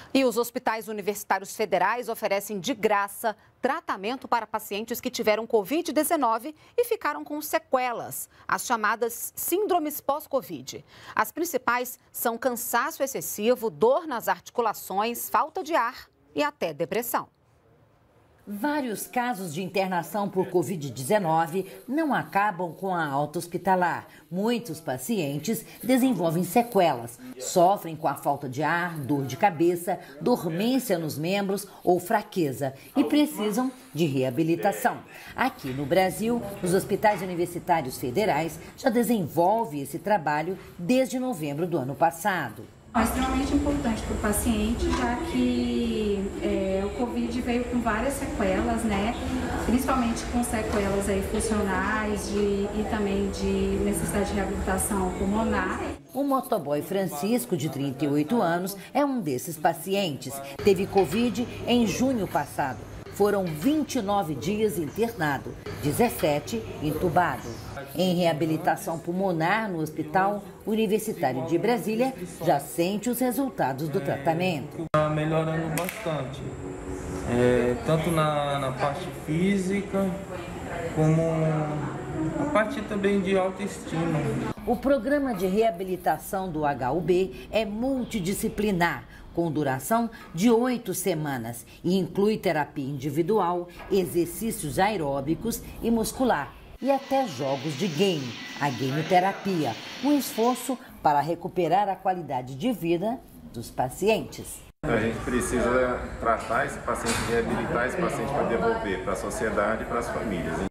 E os hospitais universitários federais oferecem de graça tratamento para pacientes que tiveram Covid-19 e ficaram com sequelas, as chamadas síndromes pós-Covid. As principais são cansaço excessivo, dor nas articulações, falta de ar e até depressão. Vários casos de internação por Covid-19 não acabam com a alta hospitalar. Muitos pacientes desenvolvem sequelas, sofrem com a falta de ar, dor de cabeça, dormência nos membros ou fraqueza e precisam de reabilitação. Aqui no Brasil, os hospitais universitários federais já desenvolvem esse trabalho desde novembro do ano passado. É extremamente importante para o paciente, já que o Covid veio com várias sequelas, né? Principalmente com sequelas aí funcionais e também de necessidade de reabilitação pulmonar. O motoboy Francisco, de 38 anos, é um desses pacientes. Teve Covid em junho passado. Foram 29 dias internado, 17 entubado. Em reabilitação pulmonar no Hospital Universitário de Brasília, já sente os resultados do tratamento. Está melhorando bastante, tanto na parte física, como a parte também de autoestima. O programa de reabilitação do HUB é multidisciplinar, com duração de 8 semanas e inclui terapia individual, exercícios aeróbicos e muscular e até jogos de game, a gameterapia, um esforço para recuperar a qualidade de vida dos pacientes. A gente precisa tratar esse paciente, reabilitar esse paciente para devolver para a sociedade e para as famílias.